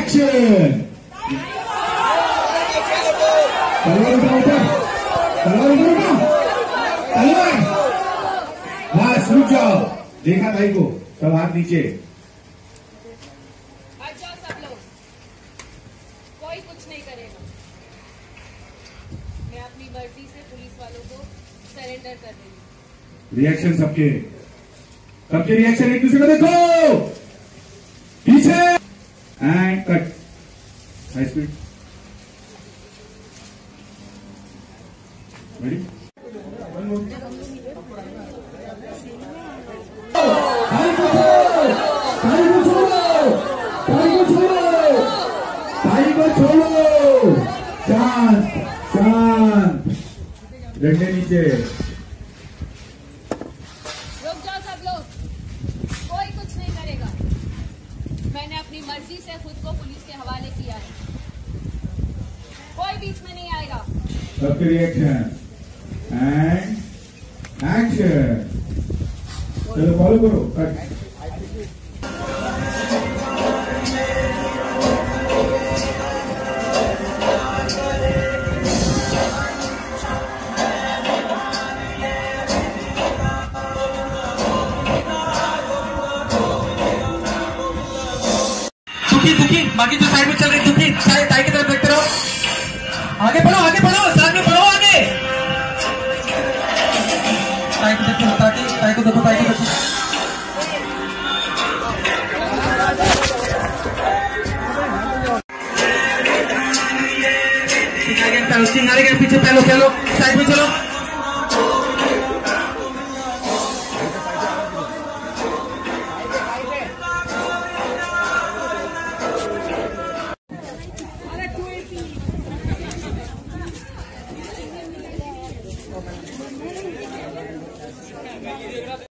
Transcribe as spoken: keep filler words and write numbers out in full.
Action. तलवार उठा ऊपर, तलवार उठा उठा, तलवार। हाँ रुक जाओ, देखा भाई को, सब हाथ नीचे। हट जाओ सब लोग, कोई कुछ नहीं करेगा। मैं अपनी मर्जी से पुलिस वालों को सरेंडर कर रही हूँ। रिएक्शन सबके, सबके रिएक्शन एक दूसरे को देखो, पीछे and cut, high speed, ready. ताई को छोड़ो, ताई को छोड़ो, ताई को छोड़ो, ताई को छोड़ो, शांत शांत, डंडे नीचे। रुक जाओ सब लोग, कोई कुछ नहीं करेगा। मैंने अपनी मर्जी से खुद को पुलिस के हवाले किया है, कोई बीच में नहीं आएगा। सबके रिएक्शन एंड एक्शन। चलो फॉलो करो, कट। दुखी दुखी बाकी जो साइड में चल रही दुखी साइड ताई की तरफ देखते रहो। आगे बढ़ो, आगे बढ़ो, साथ में बढ़ो, आगे ताई को देखो, ताकि ताई को देखो, ताई को देखो। किनारे के पीछे पहलो पहलो साइड में चलो।